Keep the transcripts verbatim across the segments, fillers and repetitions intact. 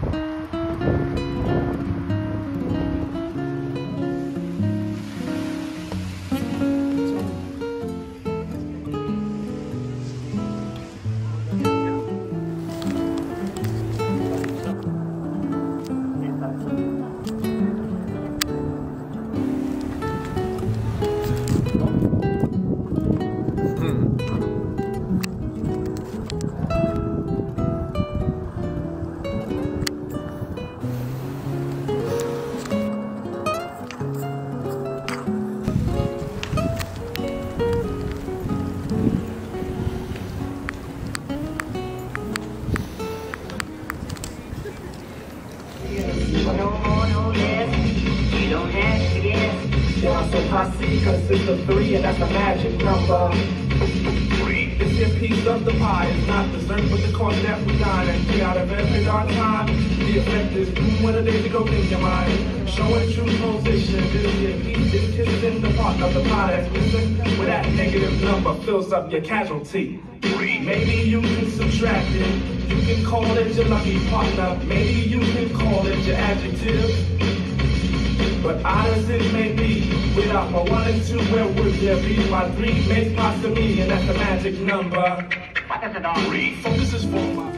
Cause it's a three and that's a magic number. Three. It's your piece of the pie. It's not dessert, but the course that we dine. And three out of every dark time. The effect is mm, what a day to go in your mind. Showing true position. This is your piece. It's kisses in the part of the pie that's missing. Where that negative number fills up your casualty. Three. Maybe you can subtract it. You can call it your lucky partner. Maybe you can call it your adjective. But odd as it may be, without my one and two, where would there be? My three makes pasta me, and that's the magic number. What is it on? Three. Focus is for my...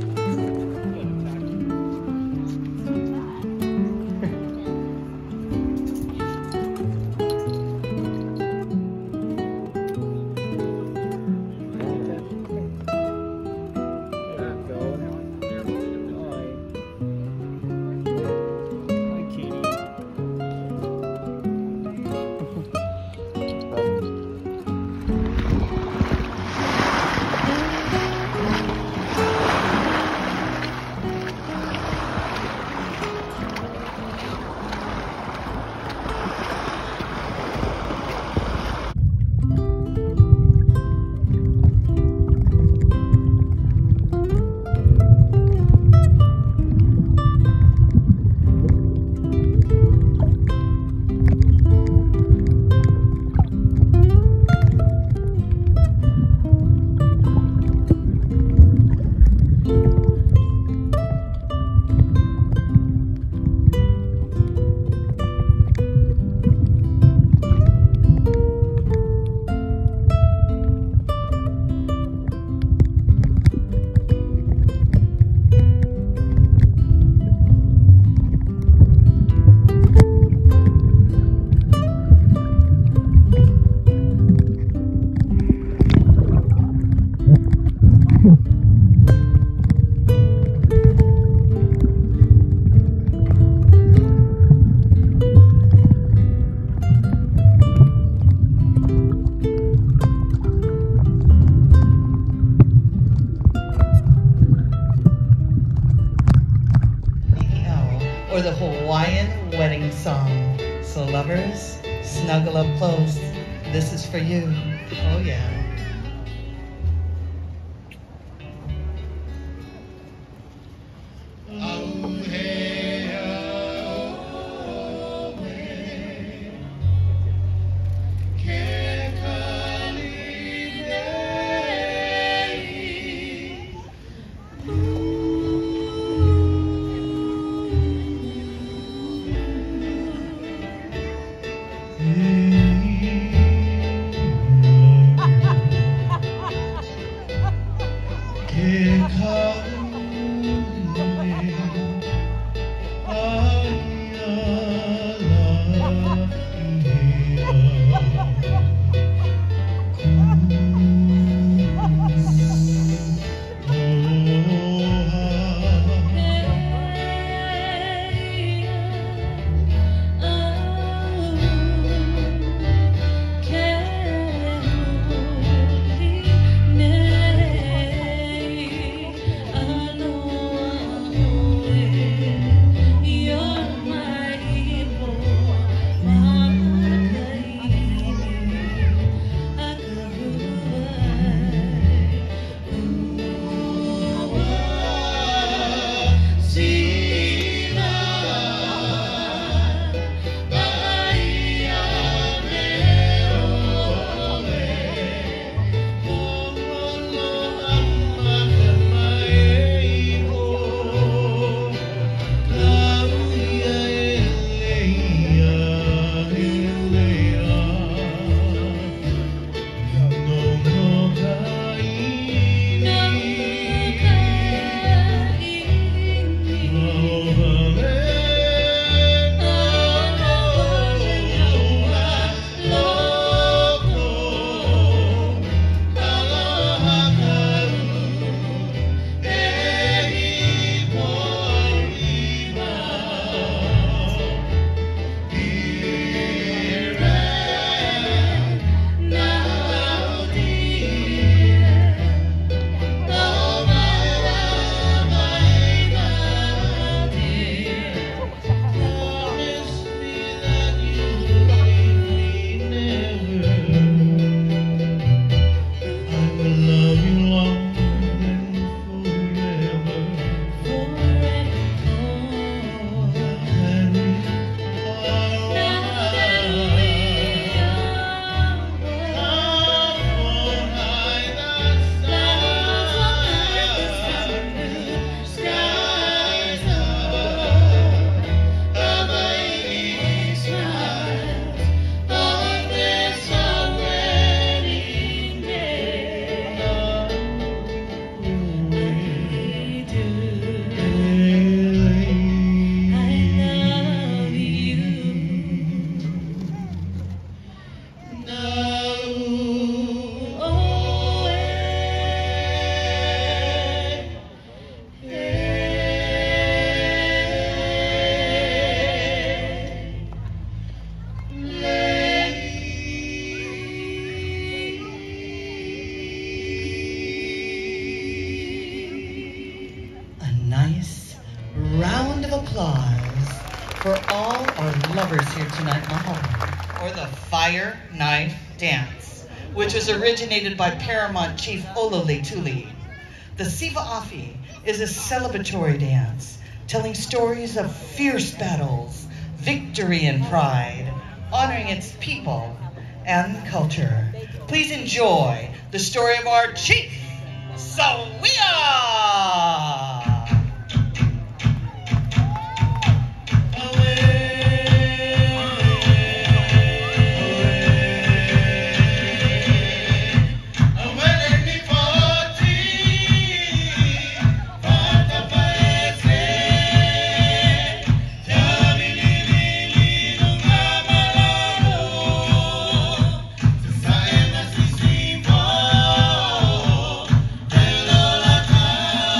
Or the Hawaiian wedding song. So lovers, snuggle up close. This is for you. Oh yeah. for all our lovers here tonight, mahalo, or the Fire Knife Dance, which was originated by Paramount Chief Olole Tuli. The Siva Afi is a celebratory dance telling stories of fierce battles, victory and pride, honoring its people and culture. Please enjoy the story of our chief, Sawia! Thank you.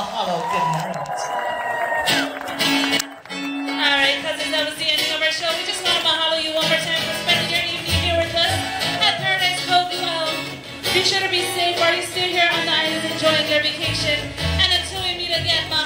mahalo good night. All right, cousins, that was the ending of our show. We just want to mahalo you one more time for spending your evening here with us at Paradise Cove twelve. Be sure to be safe while you stay here on the islands enjoying your vacation. And until we meet again,